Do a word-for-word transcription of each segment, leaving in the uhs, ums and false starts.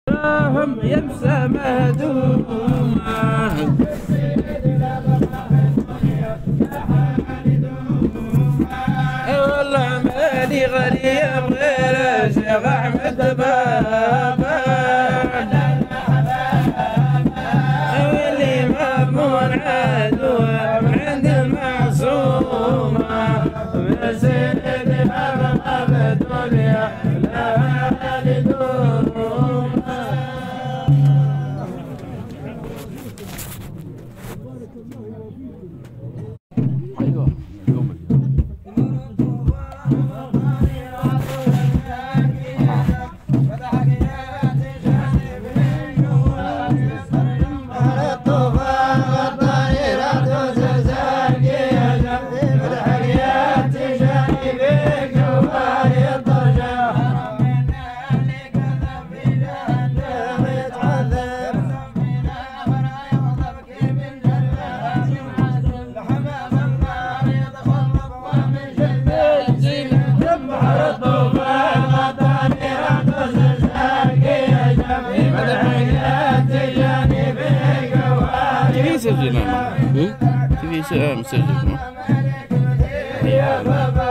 راهم يمسى مهدومه والله مالي غالي بغير شيخ احمد بابا واللي مضمون عدو عند المعصومه من سيدي ابقى بالدنيا لا لدوم. ايوه مسجل انا تبي مسجل يا بابا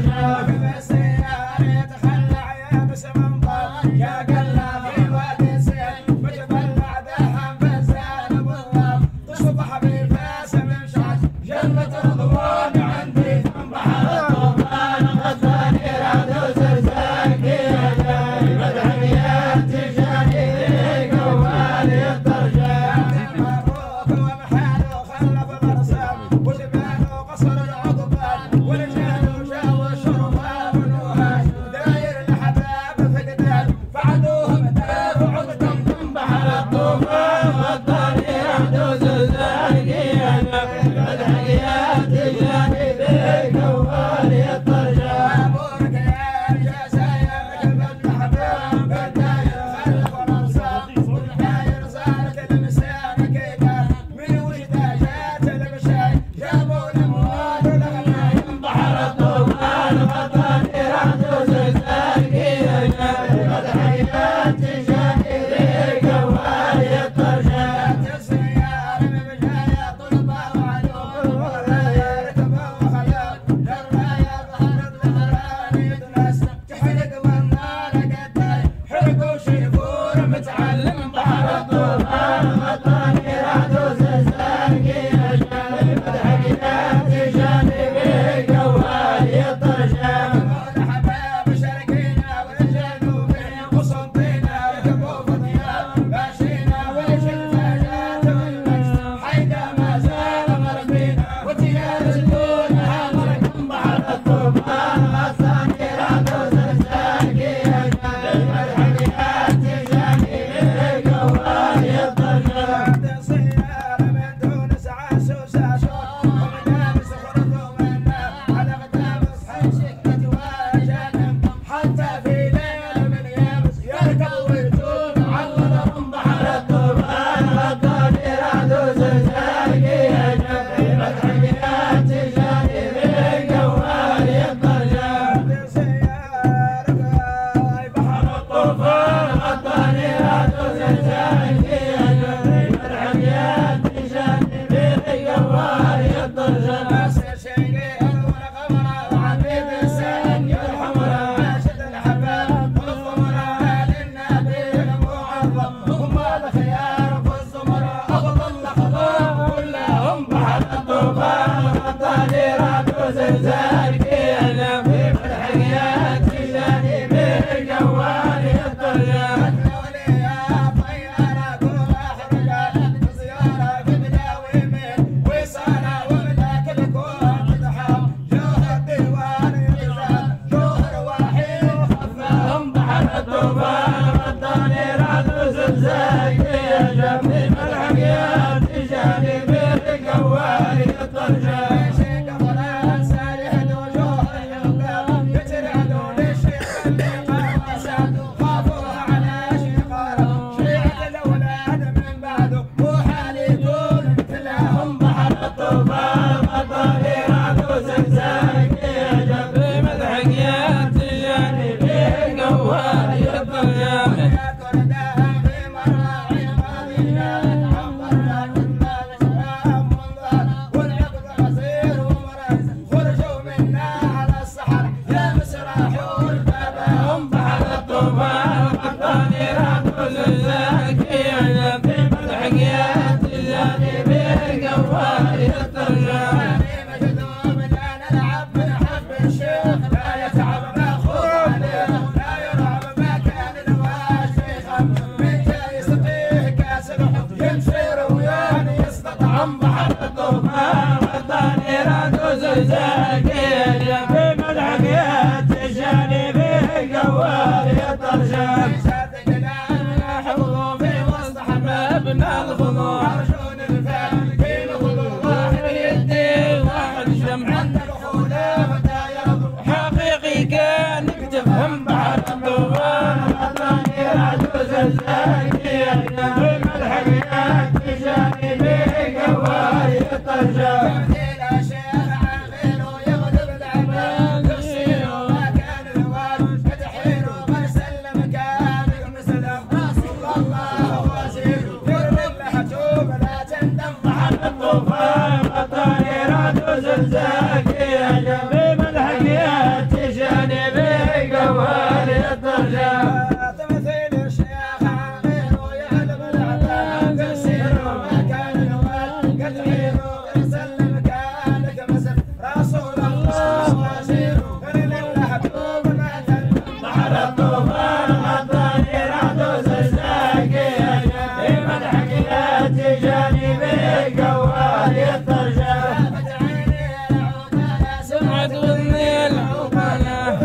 زلزال يا جنبي ملحق يا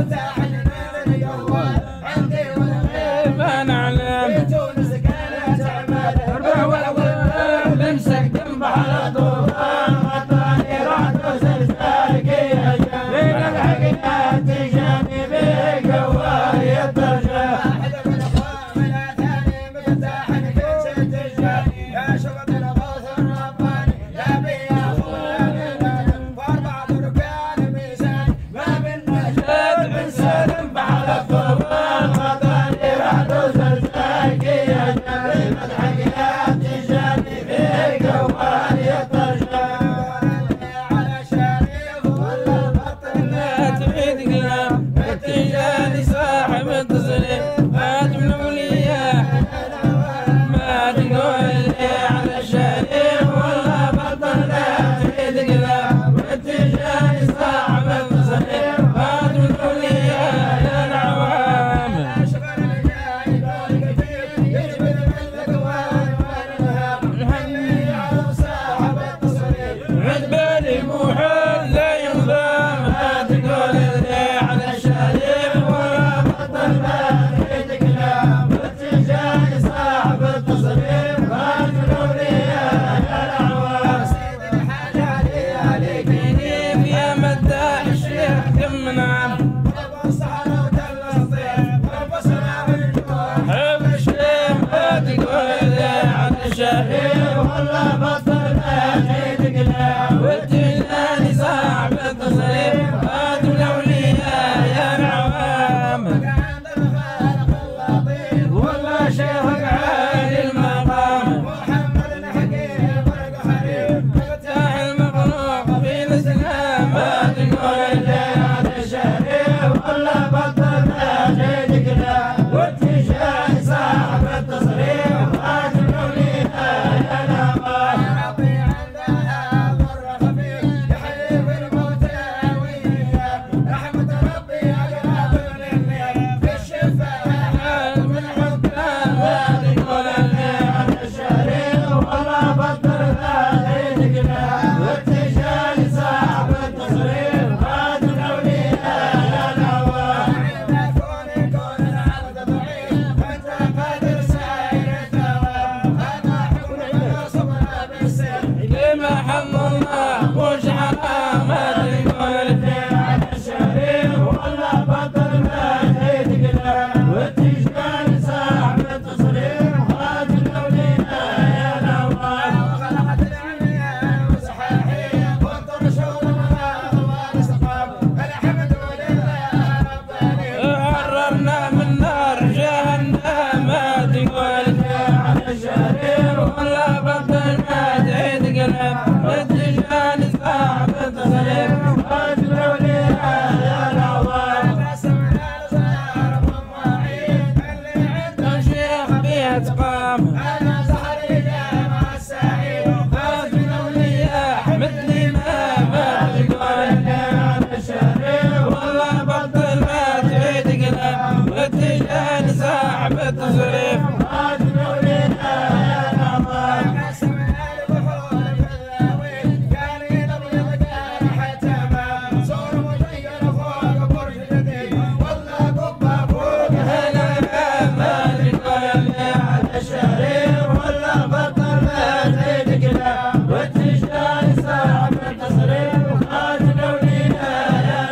ما نعلم أربع والأول بمسك جنب على طوفان غطاني رعد وزلزال كي بين الحقيقات تجاني بقوار الدرجة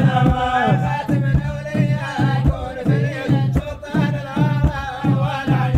ولا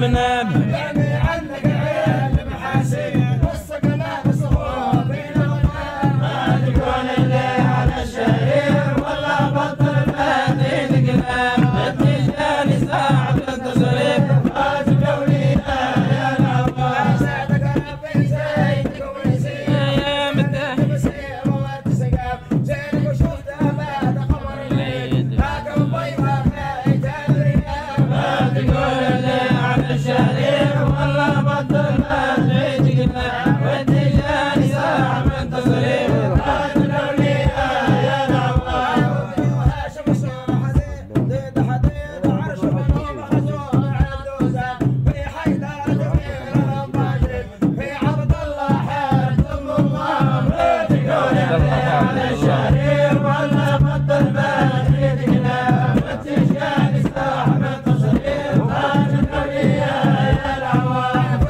بنام يعني عنك عيال محاسين والسقناء صغور بين الغنام ما تكون اللي على الشهير ولا بطل بهدي الكلام التجار صعب التصريف ما تقولينا يا العوام ساعدك ربي زيدك ونسيب يا متاه بسير وتسقف زينك وشفتها بعد قمر الليل هاك البيضة خايت الرياض ما تقول اللي على الشهير ولا بطل بهدي الكلام والتجار صعب التصريف ما تقولينا يا العوام وهاشم الصورة حزين ضد حديد عرش بنوم حزون عدوزة في حيدر جميل رباجي في عبد الله حارة ام الله ما تقول على الشهير ولا بطل بدري كلام والتجار صاحب التصريف ما تقول يا العوام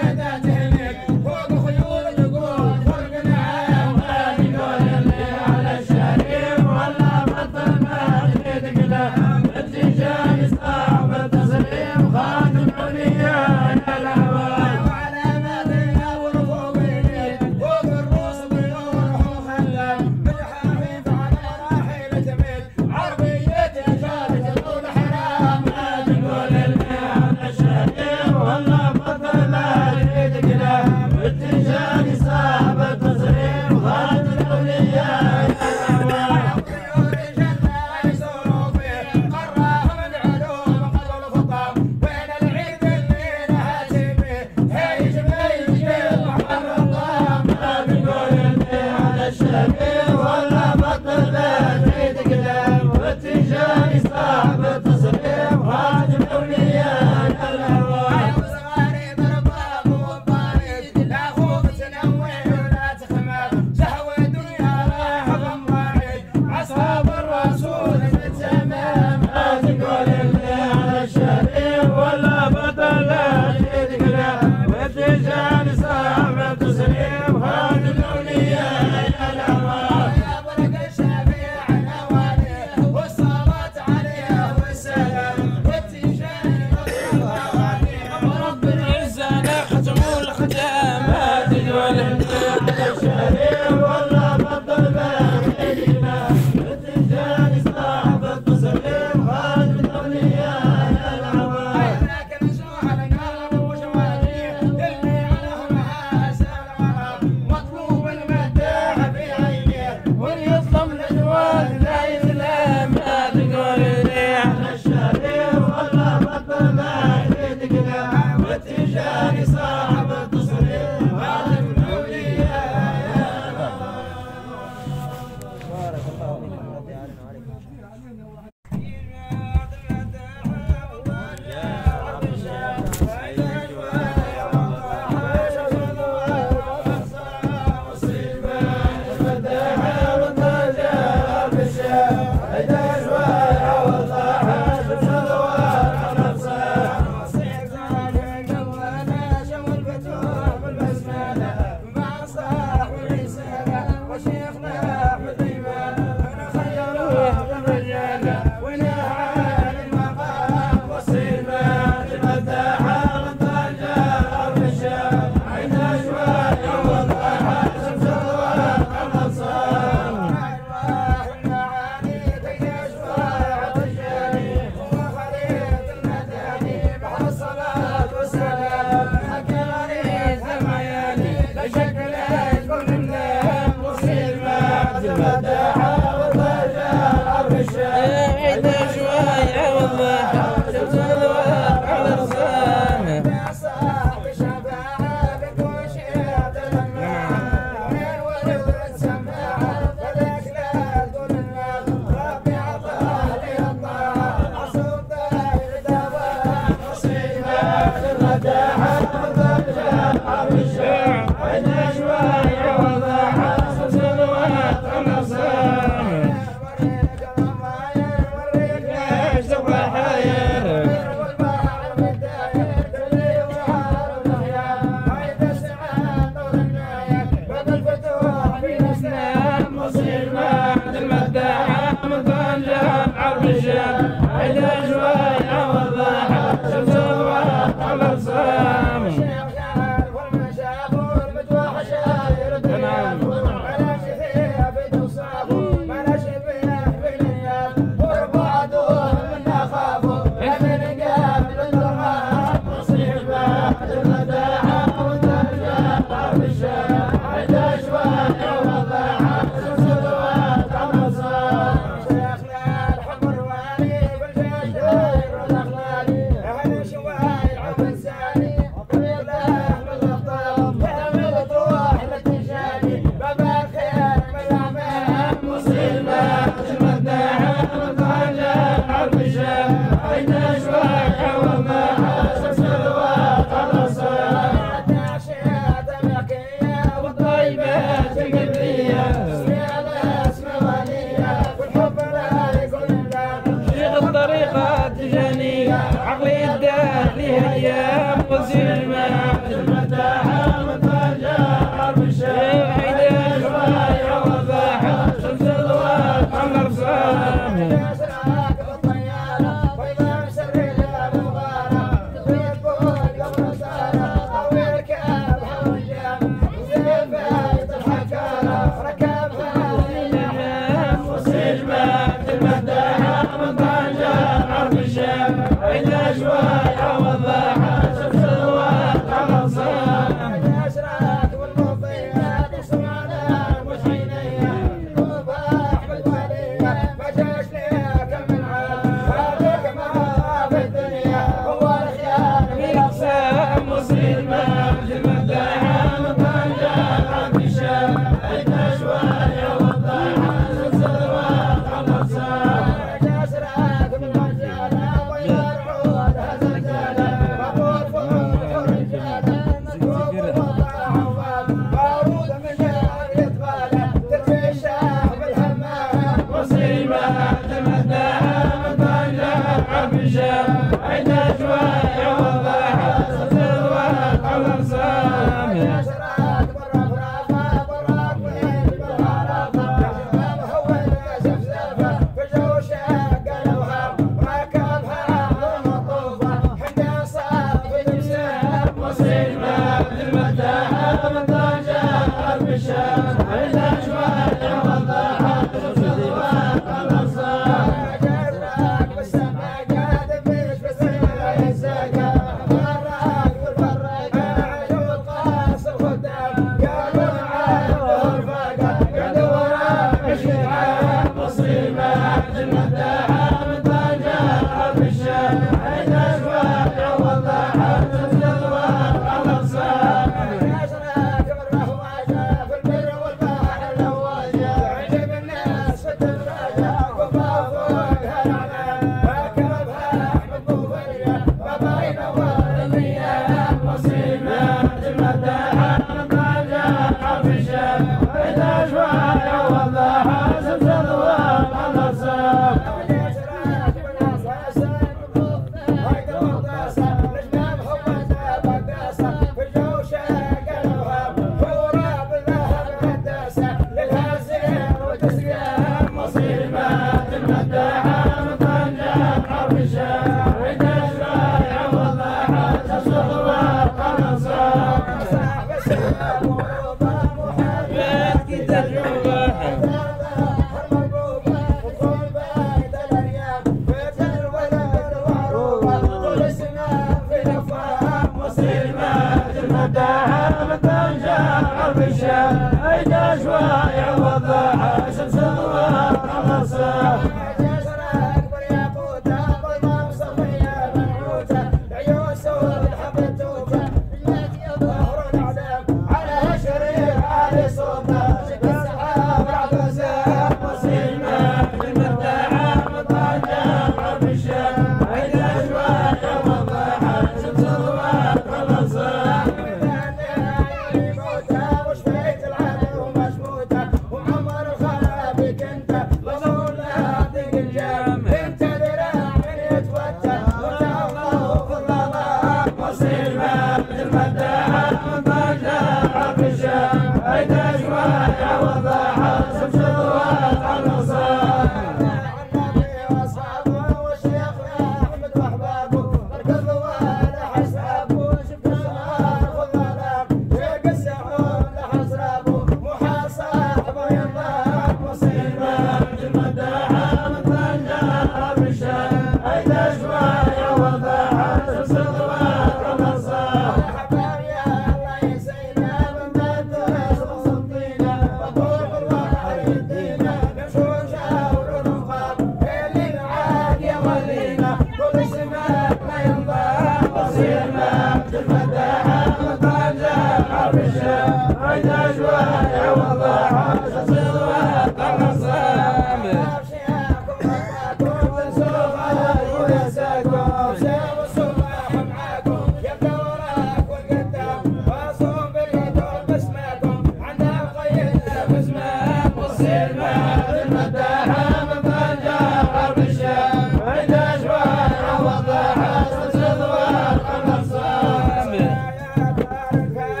Thank you.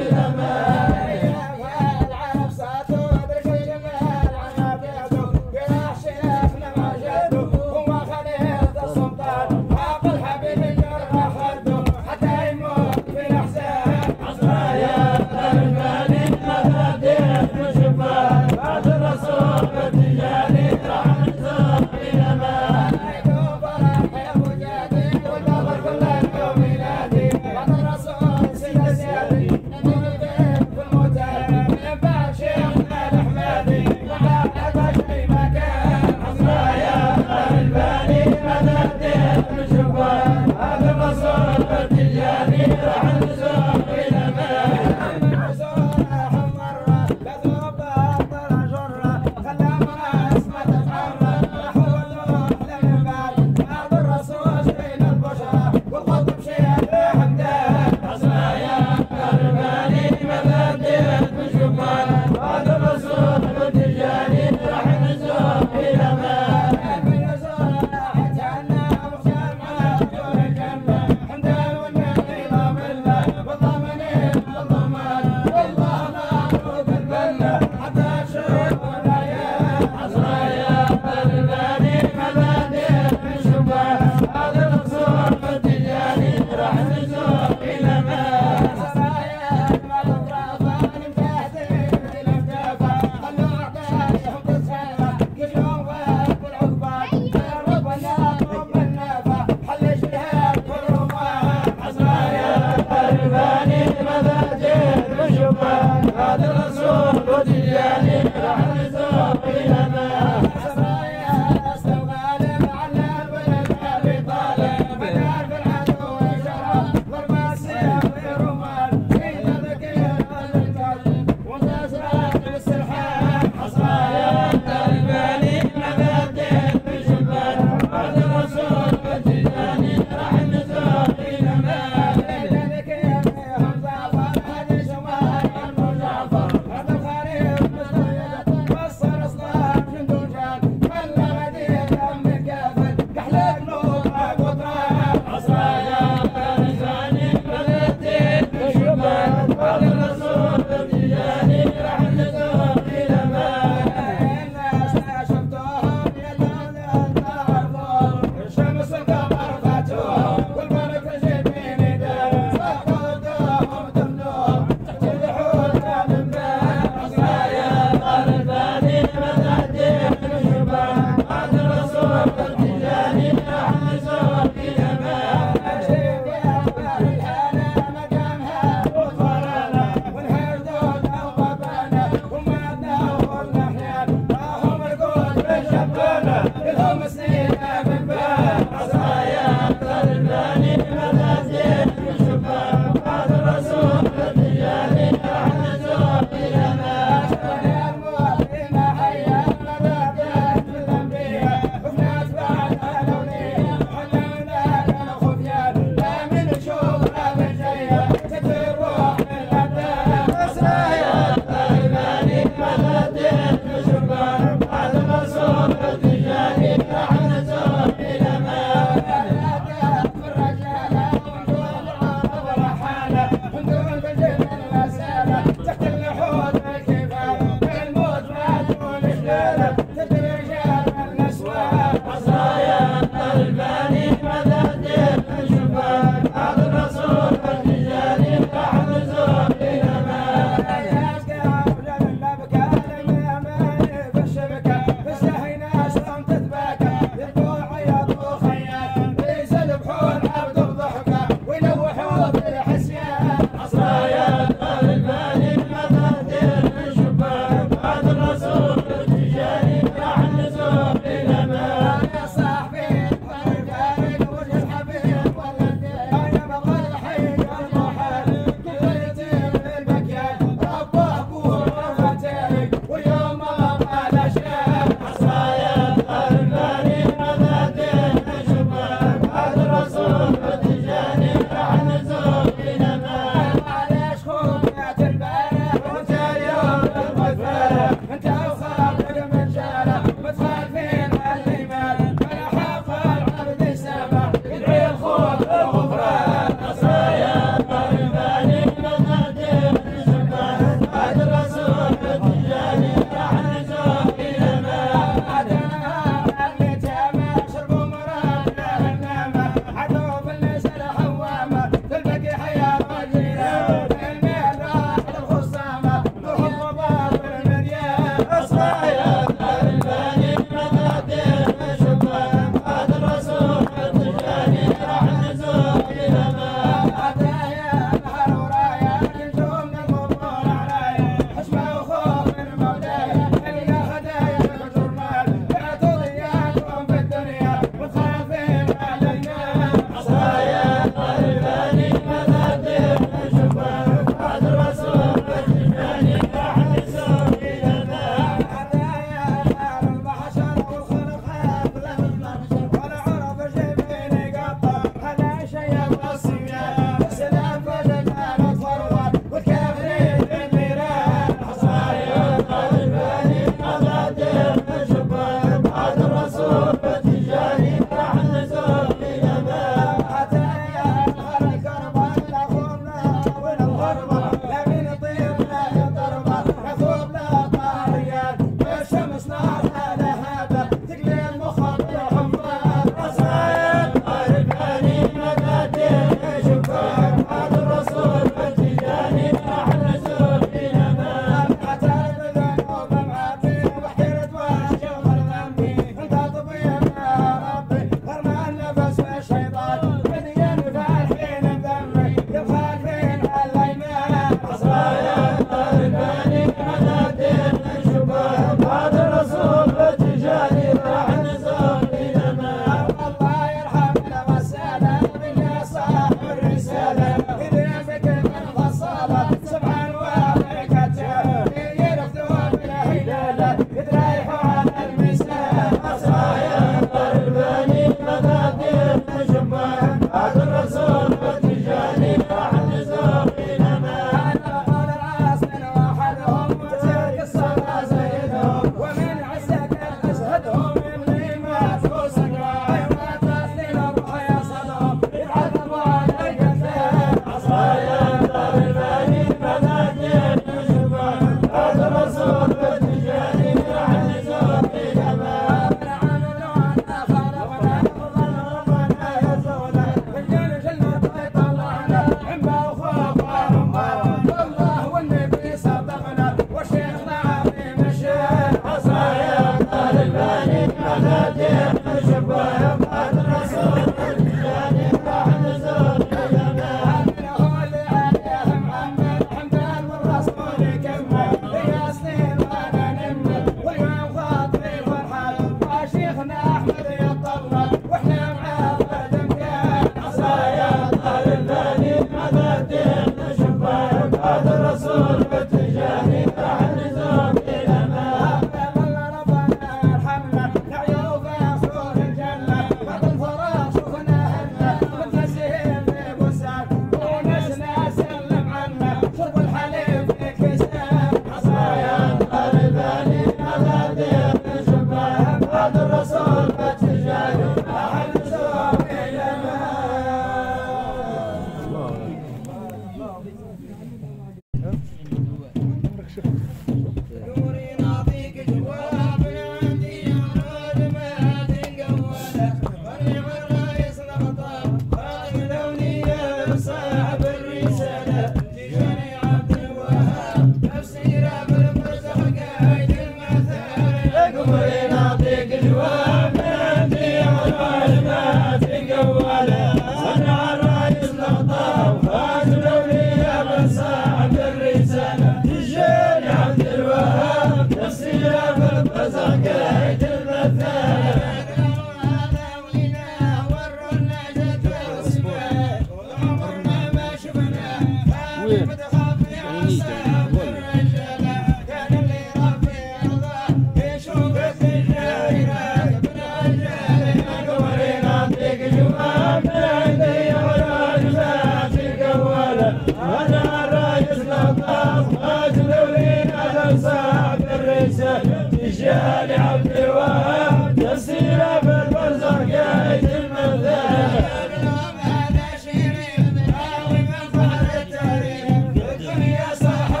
تجاني عبد الوهاب تسير بالبرزخ قايد المثال هذا شيرين راوي من فهد التاريخ يا صاحب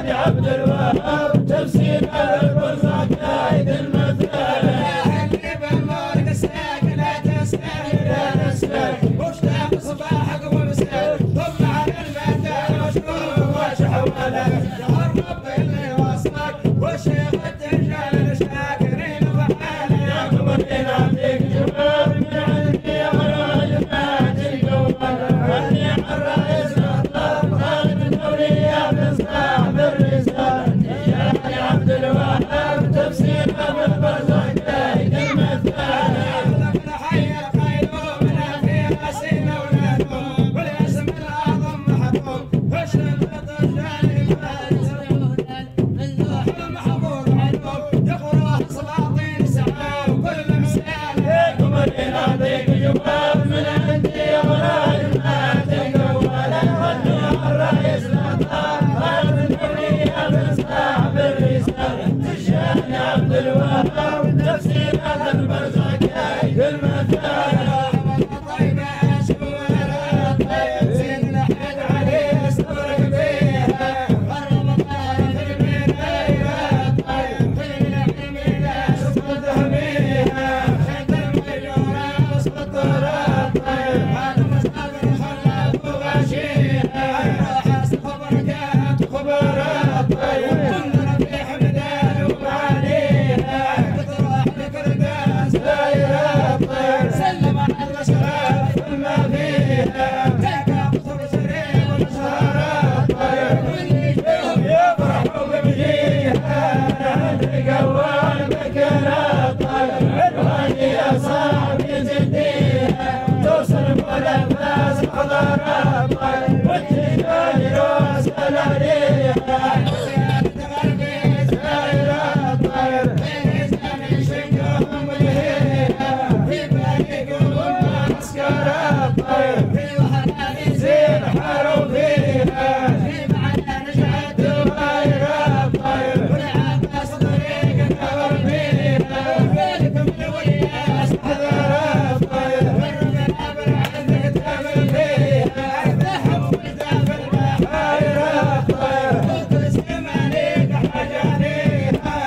تجاني عبد الوهاب تفسير البرزاق قايد المثال اللي بالمورق الساكن لا تستاهل لا تستاهل مشتاق صباحك ومساء طلع على المثال وشكوه وشحوله شهر ربي اللي وصلك وشيخ التجال الشاكرين وحاله يا قمرين عندك جواب من عندي على جماعة القوة هني الرئيس الأطلاب خالد الدولي يا مصباح بالرسالة تجاني عبد الوهاب تفسير بالبرزاق قايد المثال من حي القيلوم من فيها سين أولادهم والاسم الأعظم محبوب فشل الرجال المحبوب محبوب يقرأ سلاطين سعاب كل مسألة يا قمرين أعطيك جواب من عندي ولا ما تقول خلي الرئيس الأطلاب خالد الدولي يا مصباح بالرسالة تجاني عبد الوهاب تفسير البرزاق قايد المثال طيبة شوارع طيب زين الأحمد عليه استبرق بيها غرب الله في المنايرة طيب خير الحميدة سقط بيها خير المجورة سقط طيب هذا مستقبل خلف وغشيها راح خبركات خبرات طيب كلنا في حمدان ومعانيها تطرح لكرداس دايرة طيب سلم على البشرات ما فيها تلقى بخور سريع والمشهرات طيب واللي يشوف يفرحوا بمجيها تقوى المكانات طيب عنواني يا صاحبي زديها توصل ولا فاس حضارات طيب والتجاري روس عليها زيادة غربي زايرة طيب الإسلام شقهم الهيها في فريقهم عسكرات طيب في وحدة زين حاروا فيها في معنا نجعت الغيرات طيب والعباس طريق النور فيها فيكم الولياس حضارات طيب والرجال عندك تعمل فيها افتحوا وفتح البحيرات طيب وتسلم عليك حاجانيها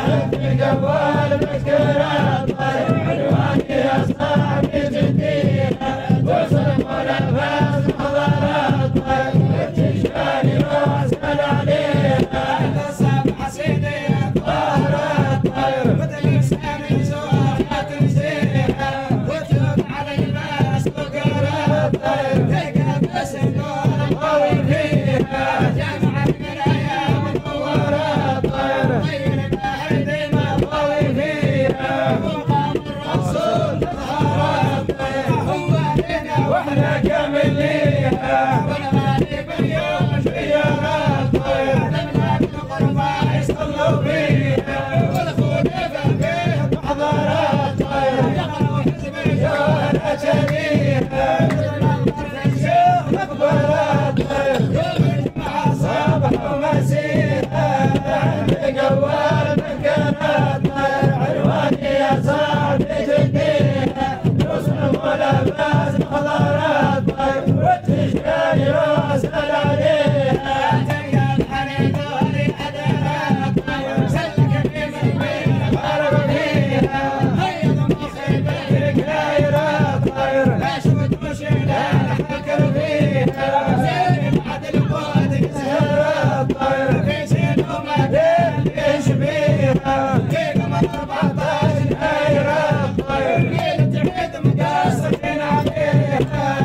تقوى المسكرات طيب عنواني يا صاحبي جديها توصل ولا فاز حضارات طيب والتجاري راس عليها تصاب حسيني الطاهرات طيب مثل الاسلام سواحات نسيها وتب على الناس فقرات طيب تلقى بس النور القوي فيها جامعة من ايام المنورات طيب غير البحر ديما قوي فيها وقام الرسول طهارات طيب هو علينا واحنا كامل ليها والغالب اليوم خيارات طيب نملك القربى يصلوا فيها والخلفاء فيها حضارات طيب يقرأوا حزب الجوهرة شريفة مثل الطرف الشيخ مقبرات طيب يوم الجمعة صباح ومسيها عند قوال مكانات طيب عنواني يا صاحبي جديها توصل ولا باس حضارات طيب والتجاري راس عليها تلقى الحنين ولي حضارات طيب سلك في مدينة غرب فيها هيا مخي بيتك دايرات طيب لا شفت مشينا نحكر فيها زين بعد القوات سهرات طيب في سين وما بين ايش فيها فيكم أربعتاش دايرات طيب ليلة عيد مقاصرين عليها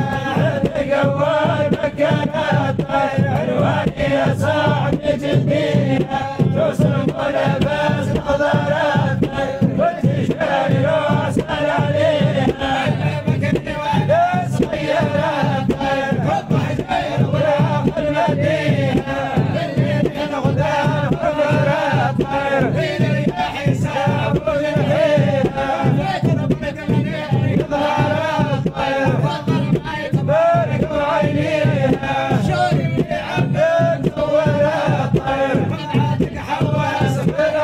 تقوى المكانات طيب عنواني يا صاحبي جديها توصل ولا باس الحضارات طيب والتجاري راس عليها مكني ولا صغيرات طيب وضح زين ولا المدينة اللي غدان حضارات طيب في الرياح يساب وينهيها فكر بك من يظهرات طيب فضل ما يتبارك وعينيها شوري من عبد صورات طيب مضعتك حواس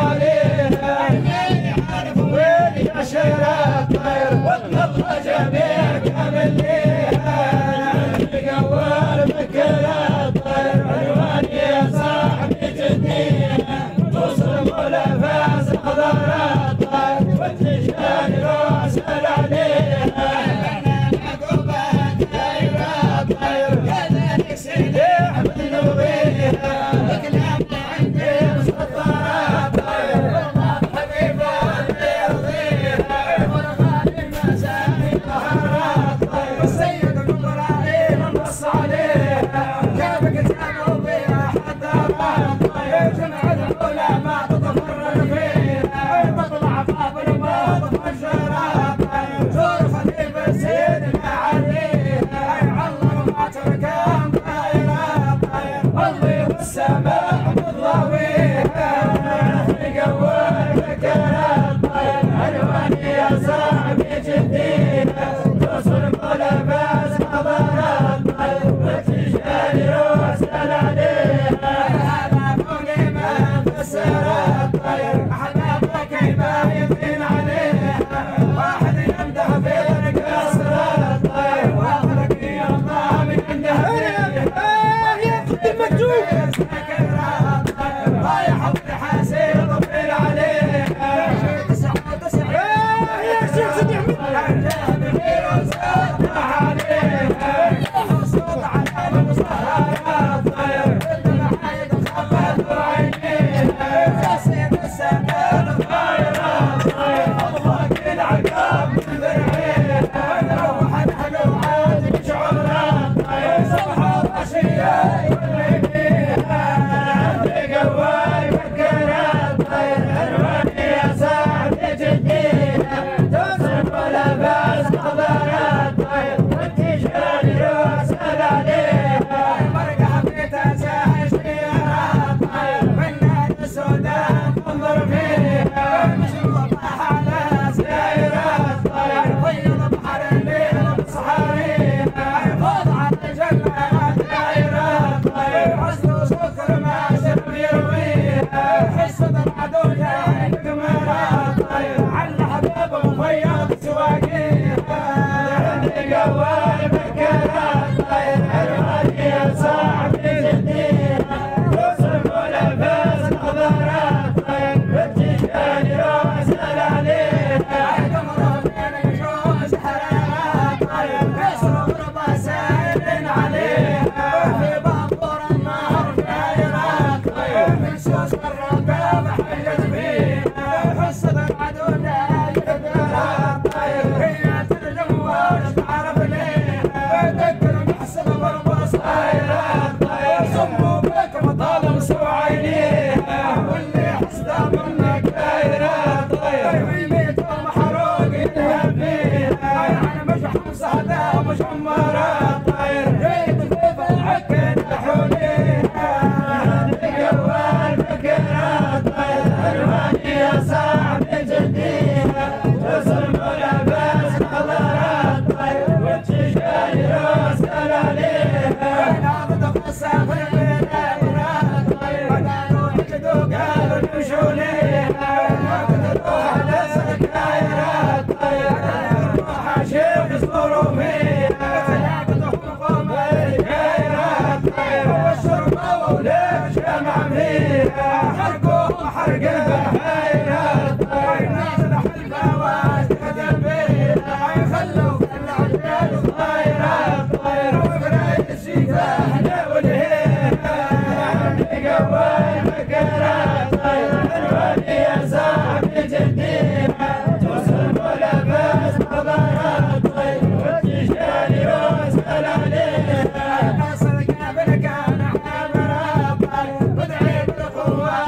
قوة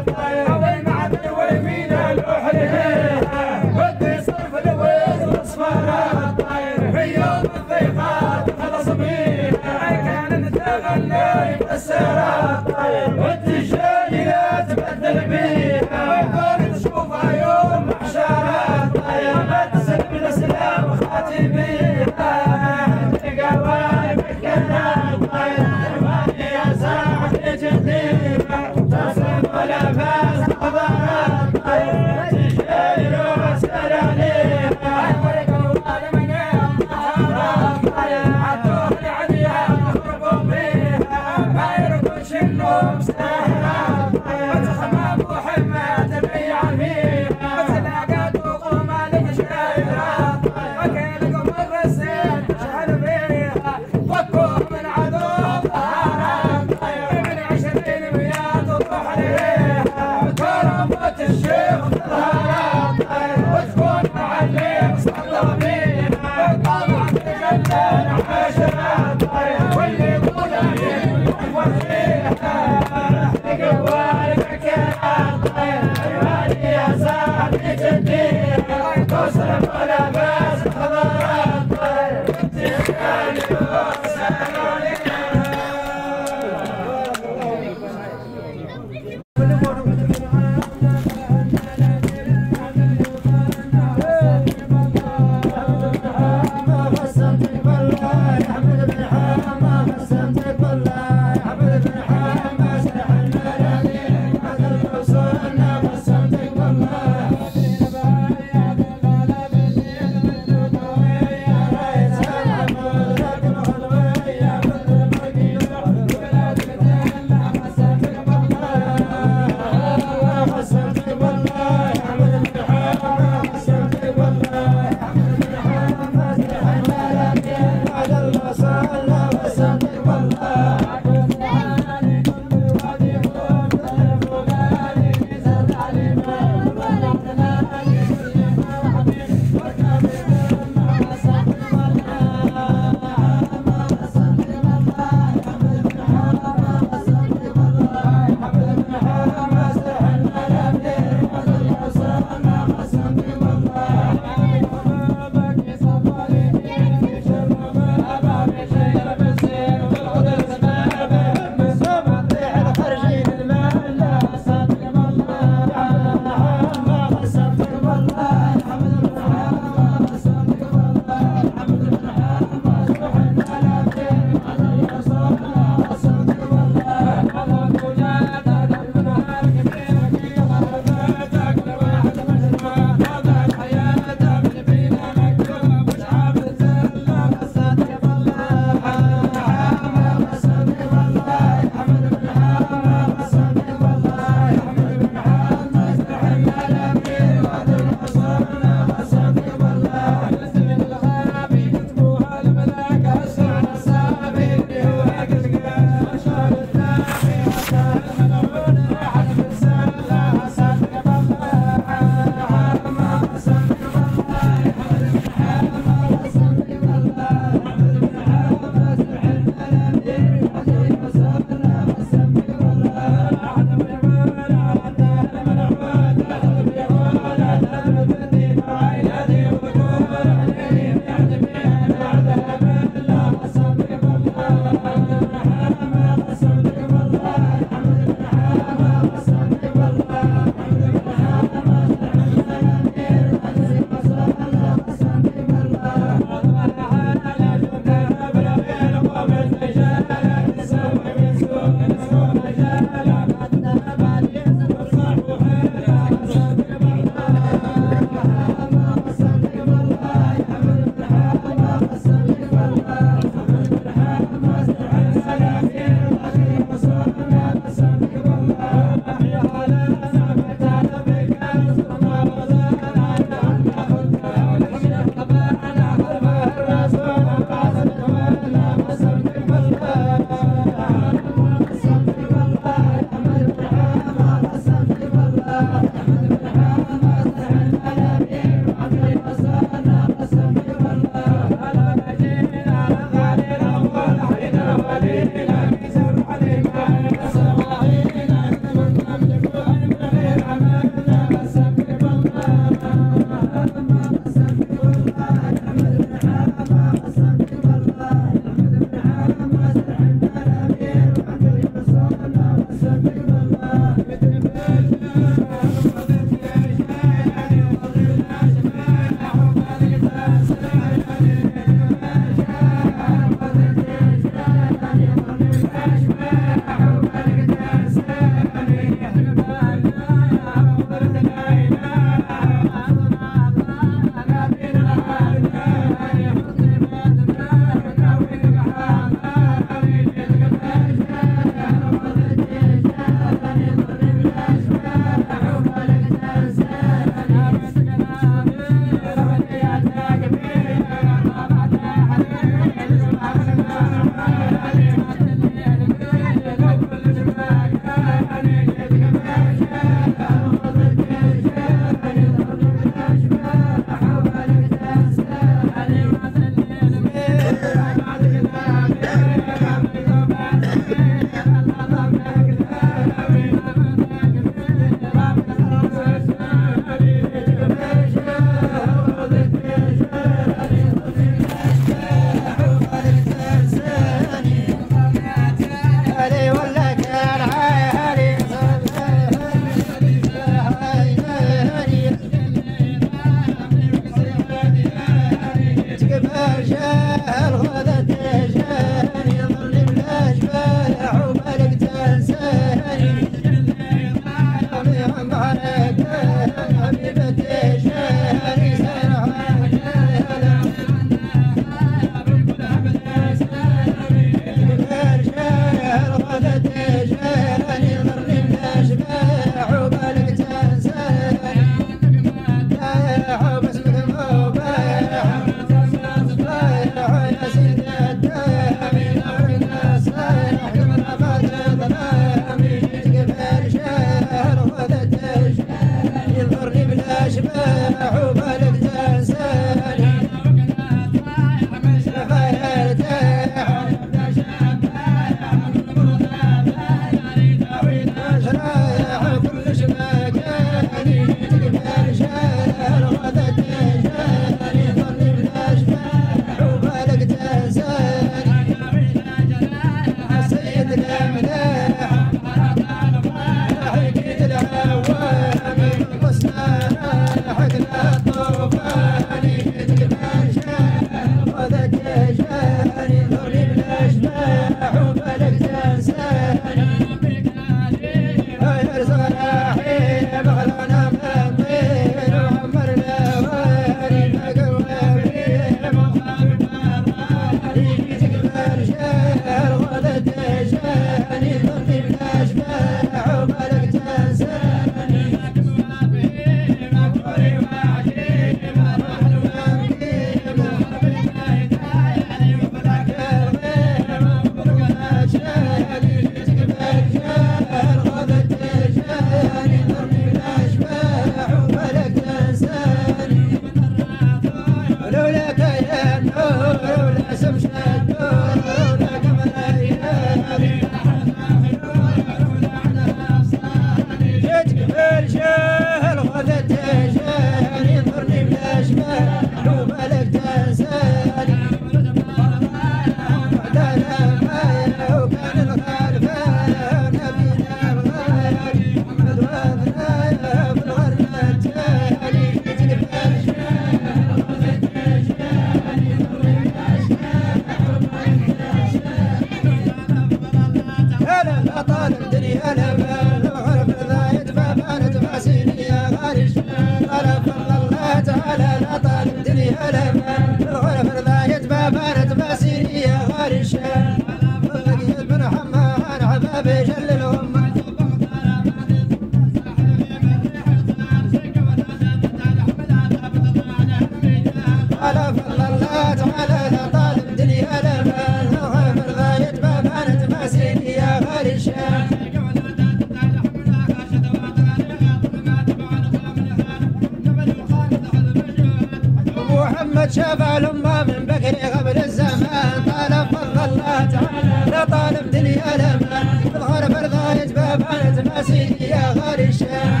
شاف الأمة من بكري قبل الزمان طالب فضل الله تعالى لا طالب دنيا لما الغرب رضايت بابانة مسيدي يا غالي الشام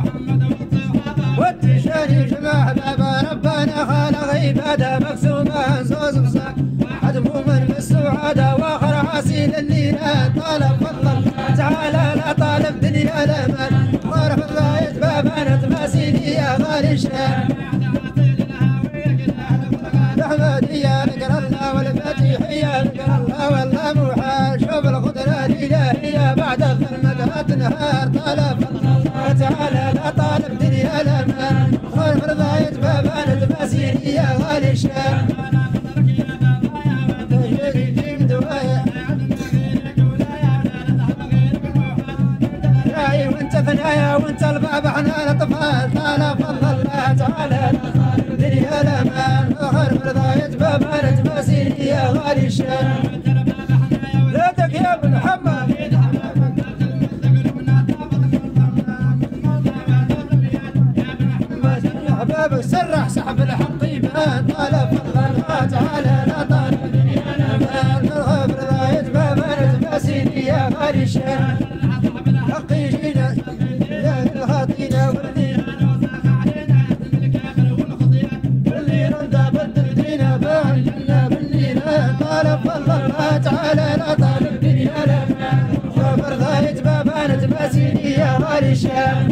والتشاني جماع بابا ربنا خالق عبادة مقسومة زوز بصاق واحد مؤمن بالسعادة واخر عسيل النيران طالب فضل الله تعالى لا طالب دنيا لما الغرب رضايت بابانة مسيدي يا غالي الشام يا نقر الله والفتيحية نقر الله والله محال شوف القدرة الإلهية بعد الظلمة تنهار طالب الله تعالى لا طالب دنيا الأمان خلف رضاية بابانة مسيري يا غالي الشام تجري دوايا راعي وانت ثنايا وانت الباب احنا الاطفال طالب فضل الله تعالى دنيا الأمان خلف رضاية بابانة مسيري يا غالي الشام ليتك يا ابن محمد احباب سرح سحب الحق يبان طالب فضل الله تعالى لا طالب دنيا الأمان خلف رضاية بابانة مسيري يا غالي الشام حق يجينا يا الخاطينا والدينا طالب فضل الله تعالى لا طالب دنيا الأمان شوف رضاية بابانة مسيري يا غالي الشام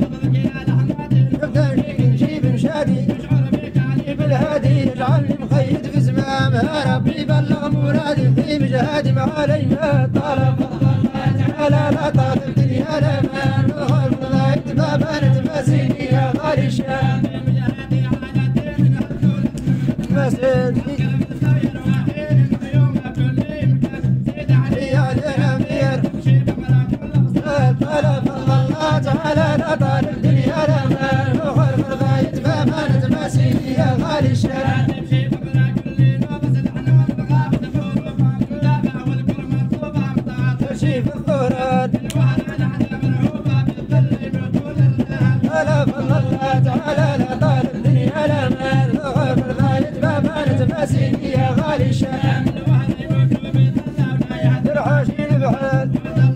نبدا نجيب مشادي بالهادي يجعلني مخيد في زمام يا ربي بلغ مرادي في مجهادي مع الأيمان طالب فضل الله تعالى لا طالب دنيا الأمان شوف رضاية بابانة مسيري يا غالي الشام مسيري طالب فضل الله تعالى لا طالب دنيا الأمان وخلف رضاية بابانة مسيري يا غالي الشام تشيف الثورات طالب فضل الله تعالى لا طالب دنيا الأمان وخلف رضاية بابانة مسيري يا غالي الشام ترحاشين بحال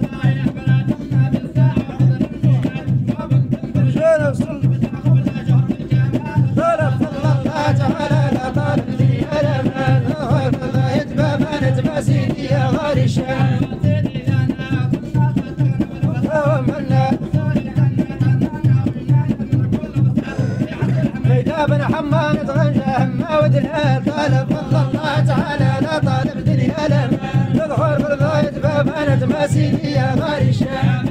طالب فضل الله تعالى لا طالب دنيا الأمان خلف رضاية بابانة مسيري يا غالي الشام ومنا بن حمان تغنى ما ودنا طالب فضل الله تعالى لا طالب دنيا لم تظهر بالغاية بابانة تماسينية غالي الشام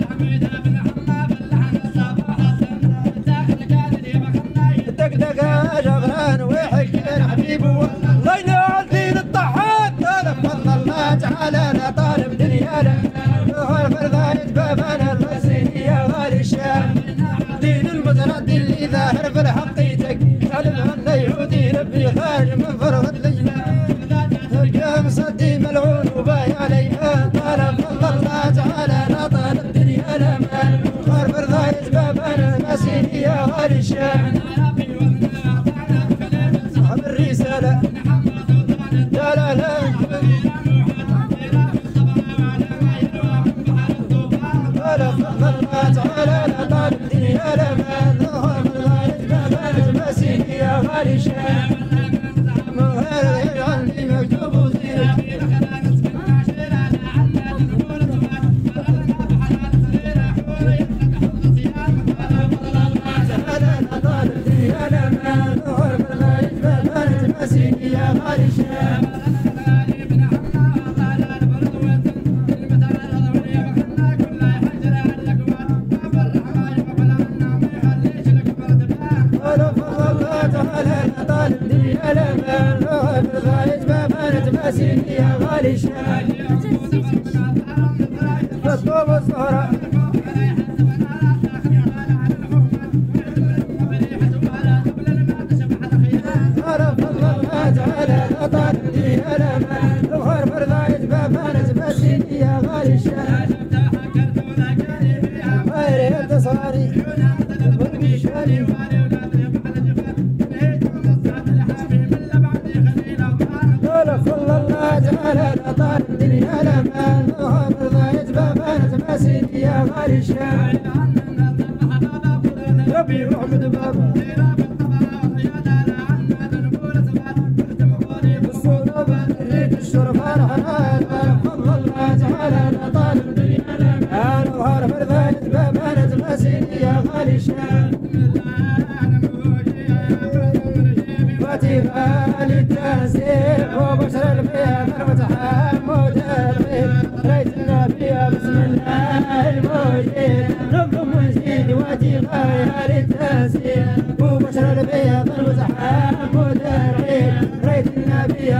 دقدقة جغران وحكين حبيب الله ينال دين الطحان طالب فضل الله تعالى لا طالب دنيا لم تظهر بالغاية بابانة تماسينية غالي الشام دين المتردي اللي ظاهر في الحقيتك علم أن يعودي ربي خارج من فرض اللجنة تلقى مصدي ملعون وباي عليها طالب فضل الله تعالى لا طالب دنيا الأمان غرب رضاية بابان المسيحية غالي الشام صاحب الرسالة لا لا لا طالب فضل الله تعالى لا طالب دنيا الأمان غرب رضاية بابان المسيحية غالي الشام من غير عندي مكتوب وزير يا غالي الشام طالب فضل الله تعالى طالب دين الأمان غاية بابانة ماسين يا غالي الشام مطلوب الصهرة طالب فضل الله تعالى طالب دين الأمان الغرب رضاية بابانة ماسين يا غالي الشام غير انتصاري برمي شالي طالب فضل الله تعالى طالب دين الأمان الغرب رضاية بابانة ماسين يا غالي الشام ربي محمد بابا الشرفان حنان فضل الله تعالى طالب دين الأمان الغرب رضاية بابانة ماسين يا غالي الشام فاتحة للتأسير وبشر البيض المتحمد الغيب ريت النبي بسم الله المجيد نظم وزيد واتقاها للتأسير وبشر البيض المتحمد الغيب ريت النبي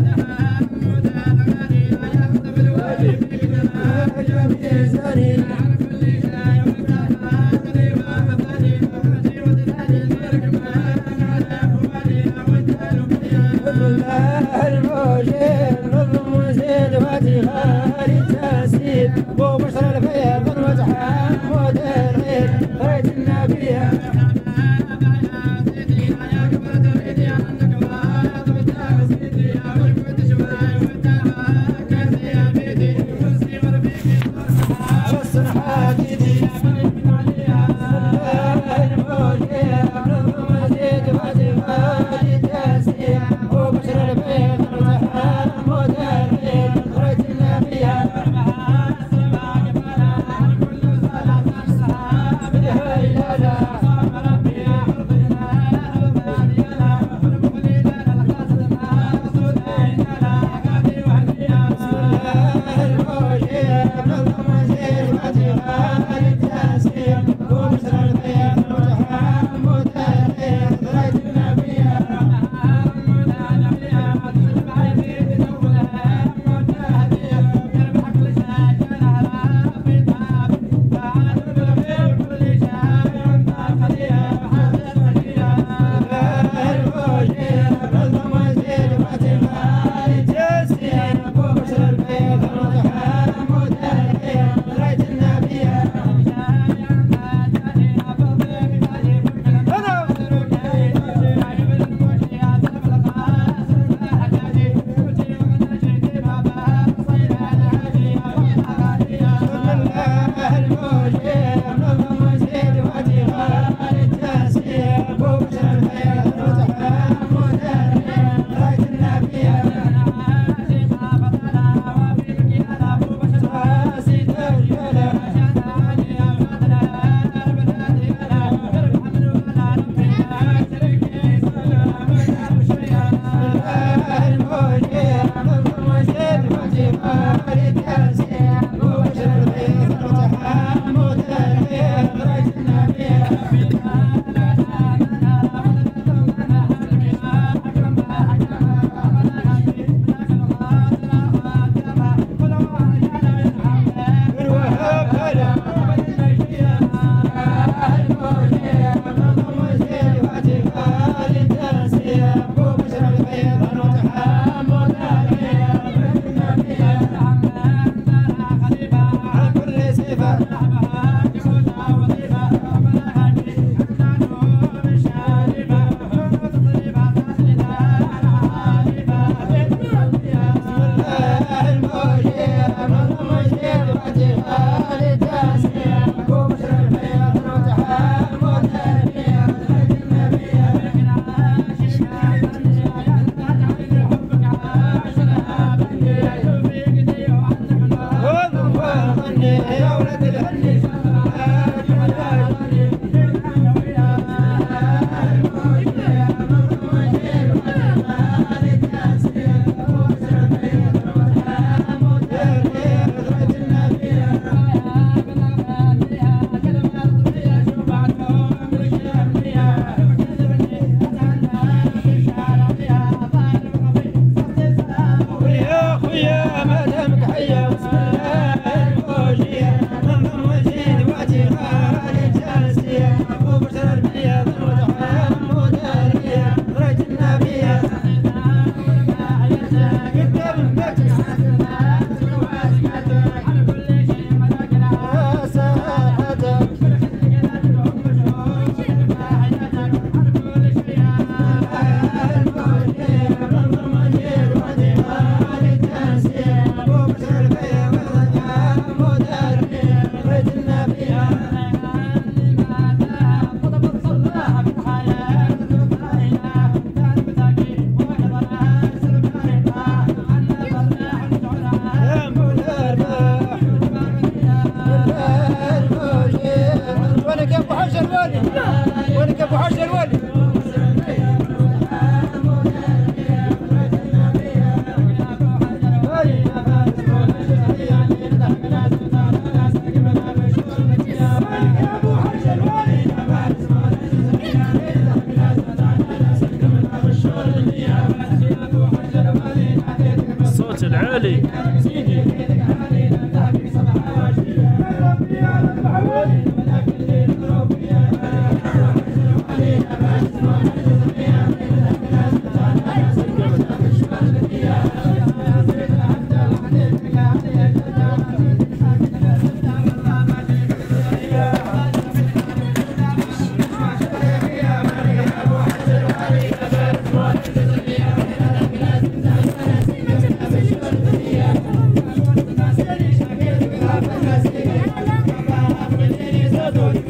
وبشر البيض المتحمد الغيب ريت النبي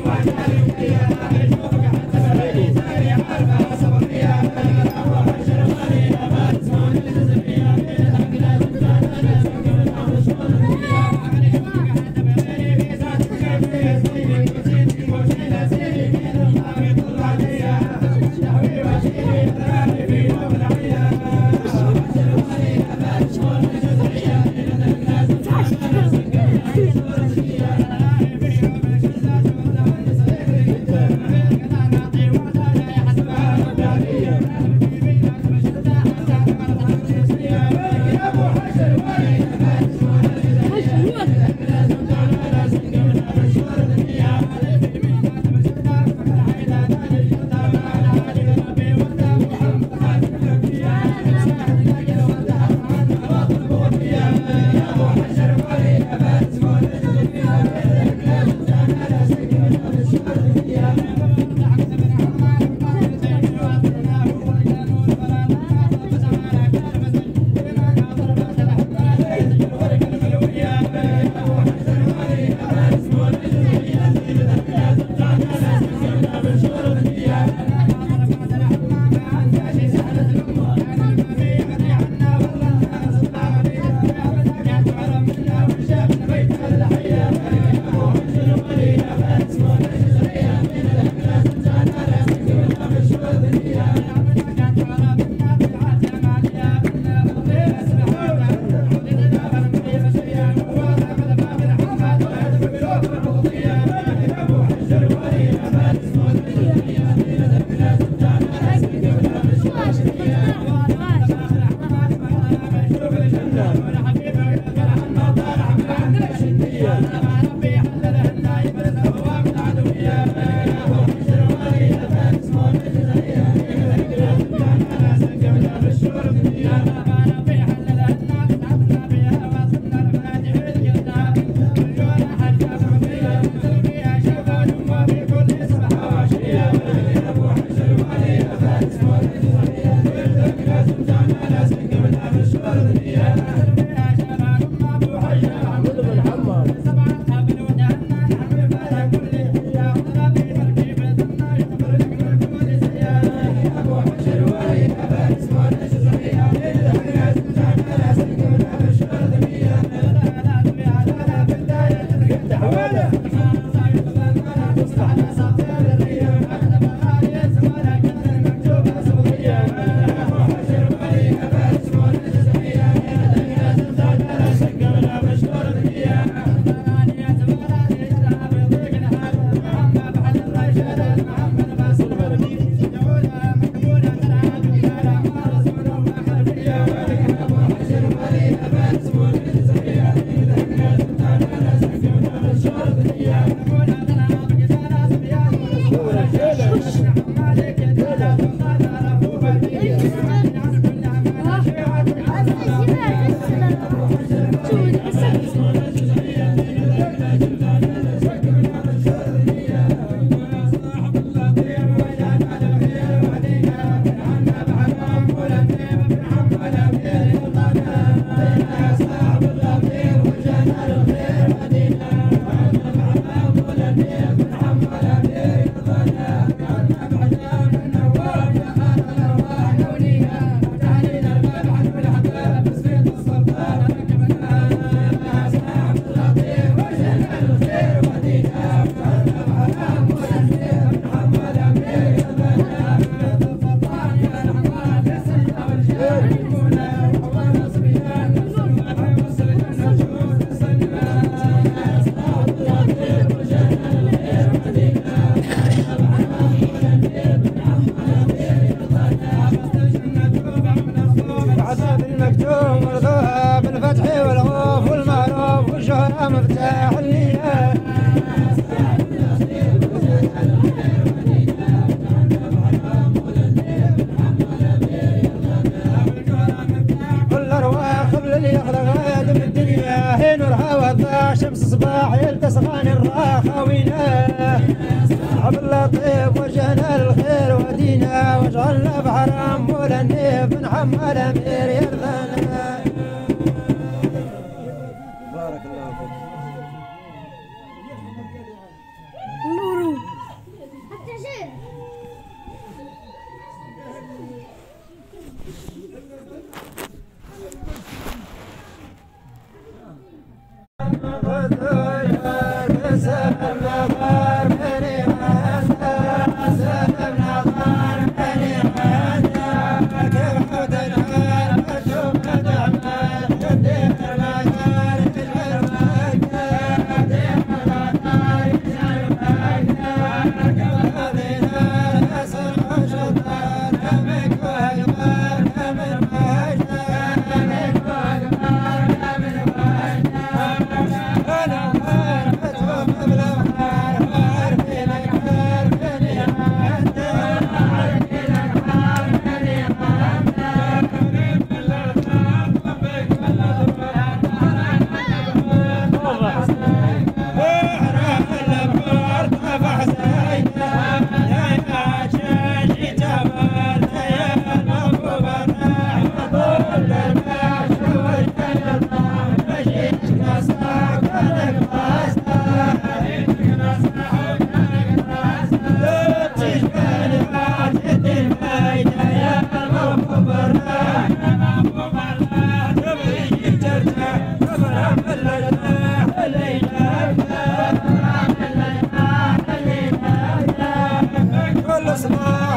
نورو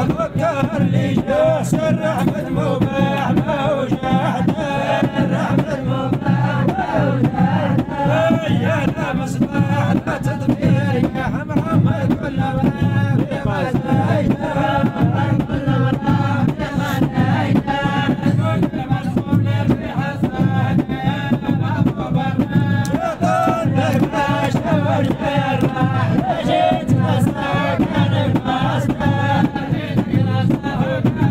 فكر لي جاه سر احمد مباح موجهته سر احمد مباح موجهته يا لا مصباح لا تدبير يا محمد كل بلا في مسايته كل بلا في مسايته كل مسؤول في حسناته يا لا مبرنا يا طلب ما شاور جراح جيت مساك انا المساك جيت مساك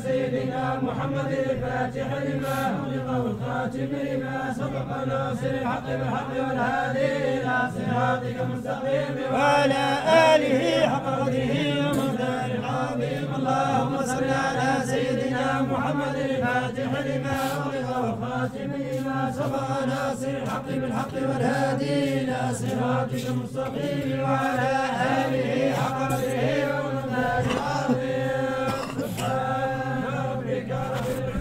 سيدنا محمد الفاتح لما أغلق والخاتم لما سبق ناصر الحق بالحق والهادي إلى صراطك المستقيم وعلى آله حق قدره ومقداره العظيم. اللهم صل على سيدنا محمد الفاتح لما أغلق والخاتم لما سبق ناصر الحق بالحق والهادي إلى صراطك المستقيم وعلى آله حق قدره ومقداره العظيم. سبحان ربك رب العزة